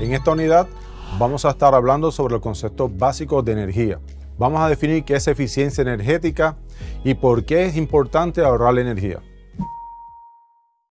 En esta unidad vamos a estar hablando sobre los conceptos básicos de energía. Vamos a definir qué es eficiencia energética y por qué es importante ahorrar la energía.